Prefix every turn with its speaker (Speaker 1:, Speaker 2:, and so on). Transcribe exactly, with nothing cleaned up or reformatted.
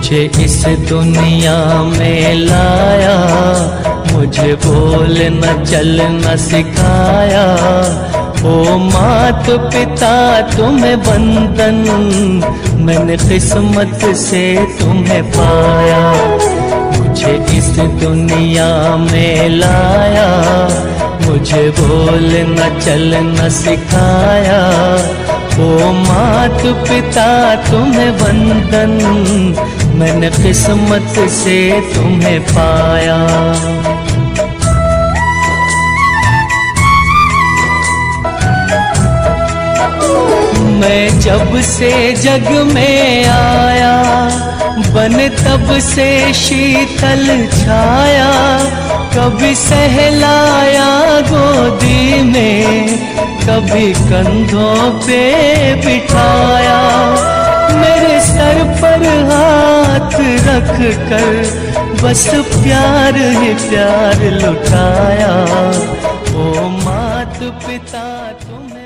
Speaker 1: मुझे इस दुनिया में लाया, मुझे बोल न चल न सिखाया। ओ मात पिता तुम्हें बंधन, मैंने किस्मत से तुम्हें पाया। मुझे इस दुनिया में लाया, मुझे बोल न चल न सिखाया। ओ मात पिता तुम्हें बंधन, मैंने किस्मत से तुम्हें पाया। मैं जब से जग में आया, बन तब से शीतल छाया। कभी सहलाया गोदी में, कभी कंधों पे बिठाया। मेरे सर पर हाथ रख कर बस प्यार ही प्यार लुटाया। ओ मात पिता तुम